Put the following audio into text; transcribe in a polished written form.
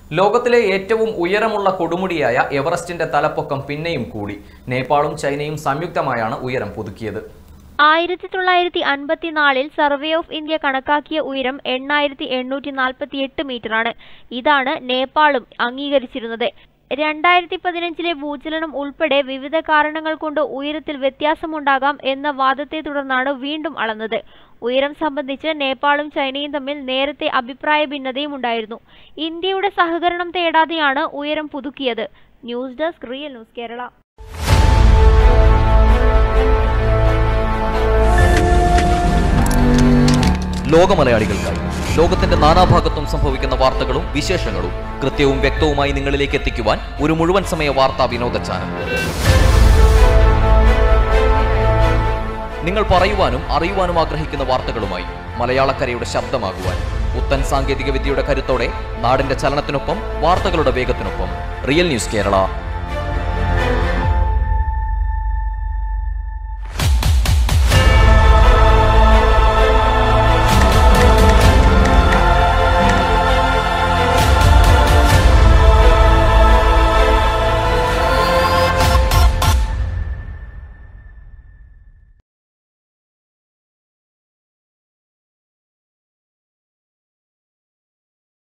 ലോകത്തിലെ ഏറ്റവും ഉയരമുള്ള കൊടുമുടിയായ എവറസ്റ്റിന്റെ തലപ്പൊക്കം പിന്നെയും കൂടി. നേപ്പാളും ചൈനയും സംയുക്തമായാണ് ഉയരം പുതുക്കിയത്. 1954 സർവേ ഓഫ് ഇന്ത്യ കണക്കാക്കിയ ഉയരം 8848 മീറ്ററാണ്. ഇതാണ് നേപ്പാളും അംഗീകരിച്ചിരുന്നത്. 2015 ഭൂചലനം ഉൾപ്പെടെ വിവിധ കാരണങ്ങൾ കൊണ്ട് ഉയരത്തിൽ വ്യത്യാസമുണ്ടാകാം എന്ന വാദത്തെ തുടർന്നാണ് വീണ്ടും അളന്നത്. ഉയരം സംബന്ധിച്ച് നേപ്പാളും ചൈനയും തമ്മിൽ നേരത്തെ അഭിപ്രായ ഭിന്നതയും ഉണ്ടായിരുന്നു. ഇന്ത്യയുടെ സഹകരണം തേടാതെയാണ് ഉയരം പുതുക്കിയത്. News desk real news Kerala. ലോക മലയാളികൾക്കായി ലോകത്തിന്റെ നാനാഭാഗത്തും സംഭവിക്കുന്ന വാർത്തകളും വിശേഷങ്ങളും കൃത്യവും വ്യക്തവുമായി നിങ്ങളിലേക്ക് എത്തിക്കുവാൻ ഒരു മുഴുവൻ സമയ വാർത്താ വിനോദ ചാനൽ. നിങ്ങൾ പറയുവാനും അറിയുവാനും ആഗ്രഹിക്കുന്ന വാർത്തകളുമായി മലയാളക്കരയുടെ ശബ്ദമാകുവാൻ പുത്തൻ സാങ്കേതിക വിദ്യയുടെ കരുത്തോടെ നാടിന്റെ ചലനത്തിനൊപ്പം വാർത്തകളുടെ വേഗത്തിനൊപ്പം റിയൽ ന്യൂസ് കേരള.